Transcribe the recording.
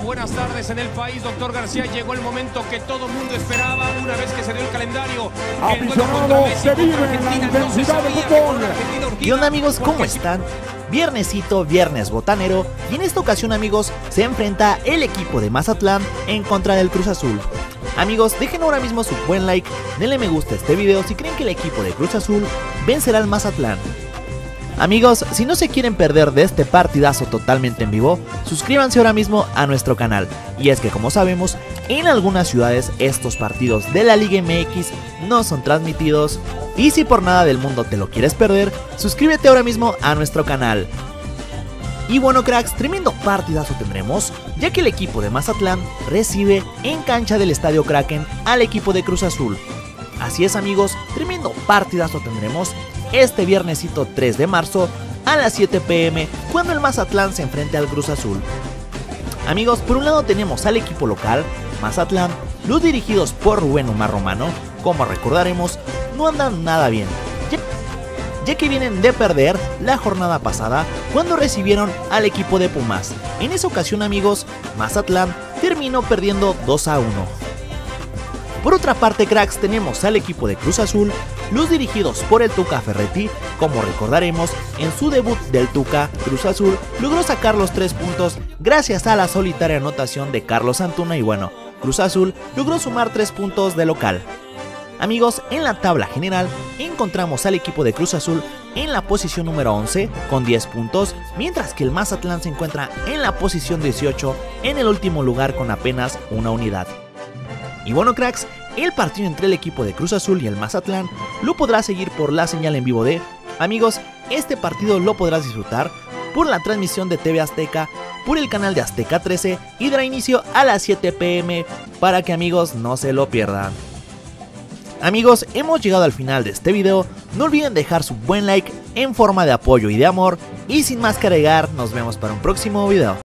buenas tardes en el país, doctor García. Llegó el momento que todo el mundo esperaba una vez que se dio el calendario. Aficionados, se vive en la intensidad del fútbol. ¿Qué onda, amigos? ¿Cómo están? Viernesito, viernes botanero, y en esta ocasión, amigos, se enfrenta el equipo de Mazatlán en contra del Cruz Azul. Amigos, dejen ahora mismo su buen like, denle me gusta a este video si creen que el equipo de Cruz Azul vencerá al Mazatlán. Amigos, si no se quieren perder de este partidazo totalmente en vivo, suscríbanse ahora mismo a nuestro canal. Y es que, como sabemos, en algunas ciudades estos partidos de la Liga MX no son transmitidos. Y si por nada del mundo te lo quieres perder, suscríbete ahora mismo a nuestro canal. Y bueno, cracks, tremendo partidazo tendremos, ya que el equipo de Mazatlán recibe en cancha del Estadio Kraken al equipo de Cruz Azul. Así es, amigos, tremendo partidazo tendremos este viernesito 3 de marzo a las 7 p.m. cuando el Mazatlán se enfrente al Cruz Azul. Amigos, por un lado tenemos al equipo local, Mazatlán, los dirigidos por Rubén Omar Romano. Como recordaremos, no andan nada bien, ya que vienen de perder la jornada pasada cuando recibieron al equipo de Pumas. En esa ocasión, amigos, Mazatlán terminó perdiendo 2-1. Por otra parte, cracks, tenemos al equipo de Cruz Azul, los dirigidos por el Tuca Ferretti. Como recordaremos, en su debut del Tuca, Cruz Azul logró sacar los 3 puntos gracias a la solitaria anotación de Carlos Antuna, y bueno, Cruz Azul logró sumar 3 puntos de local. Amigos, en la tabla general encontramos al equipo de Cruz Azul en la posición número 11 con 10 puntos, mientras que el Mazatlán se encuentra en la posición 18 en el último lugar con apenas una unidad. Y bueno, cracks, el partido entre el equipo de Cruz Azul y el Mazatlán lo podrás seguir por la señal en vivo de... Amigos, este partido lo podrás disfrutar por la transmisión de TV Azteca, por el canal de Azteca 13, y dará inicio a las 7 p.m. para que, amigos, no se lo pierdan. Amigos, hemos llegado al final de este video. No olviden dejar su buen like en forma de apoyo y de amor. Y sin más que agregar, nos vemos para un próximo video.